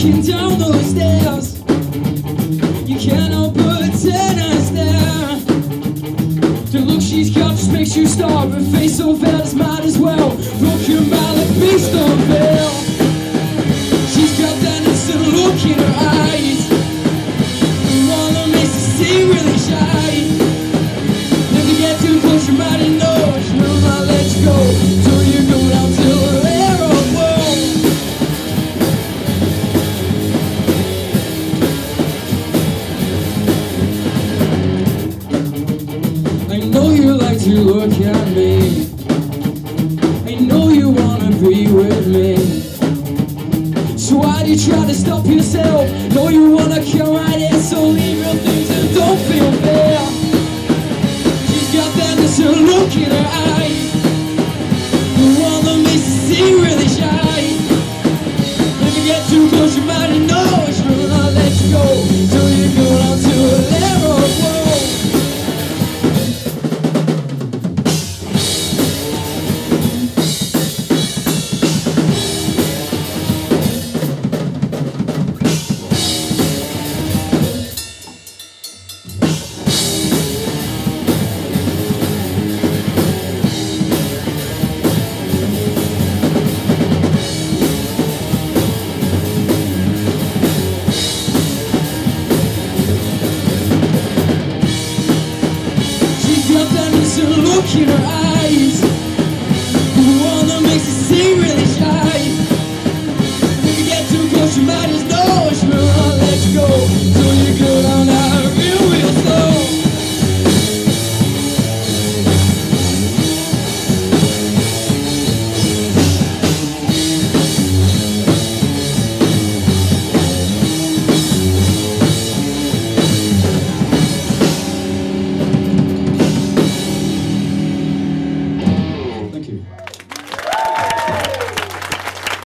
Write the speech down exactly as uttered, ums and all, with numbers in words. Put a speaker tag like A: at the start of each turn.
A: walking down those stairs. You can't help but turn and stare. The look she's got just makes you stop. Her face so fat, might as well broken by the beast on veil. She's got that innocent look in her eyes, the one that makes you seem really shy. Never get too close, you might know she will not let you go. So you go down to her air of woe. I know you like to look at me, I know you wanna be with me. So why do you try to stop yourself? Know you wanna come right in, so leave real things that don't feel fair. She's got that innocent look in her eyes, the one that makes you seem really shy. If you get too close, you might know she will not let you go. So you go down to a level of woe. Look in her eyes,